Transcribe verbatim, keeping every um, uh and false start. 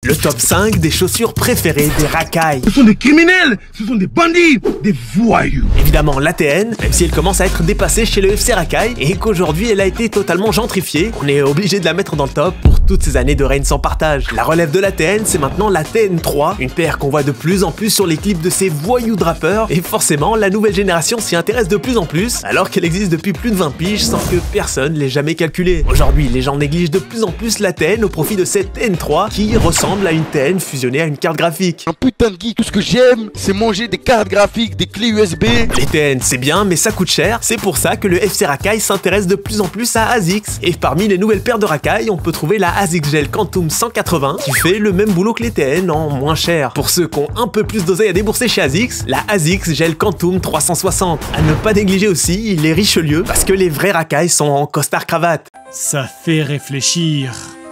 Le top cinq des chaussures préférées des racailles. Ce sont des criminels, ce sont des bandits, des voyous. Évidemment l'A T N, même si elle commence à être dépassée chez le F C Racaille et qu'aujourd'hui elle a été totalement gentrifiée, on est obligé de la mettre dans le top pour toutes ces années de règne sans partage. La relève de l'A T N, c'est maintenant la T N trois, une paire qu'on voit de plus en plus sur les clips de ces voyous drappeurs, et forcément la nouvelle génération s'y intéresse de plus en plus, alors qu'elle existe depuis plus de vingt piges sans que personne l'ait jamais calculé. Aujourd'hui, les gens négligent de plus en plus la T N au profit de cette T N trois qui ressemble à une T N fusionnée à une carte graphique. Un putain de geek, tout ce que j'aime, c'est manger des cartes graphiques, des clés U S B. Les T N c'est bien, mais ça coûte cher, c'est pour ça que le F C Racaille s'intéresse de plus en plus à ASICS. Et parmi les nouvelles paires de racailles, on peut trouver la ASICS Gel Quantum cent quatre-vingts qui fait le même boulot que les T N en moins cher. Pour ceux qui ont un peu plus d'oseille à débourser chez ASICS, la ASICS Gel Quantum trois cent soixante. À ne pas négliger aussi les Richelieu, parce que les vrais racailles sont en costard cravate. Ça fait réfléchir.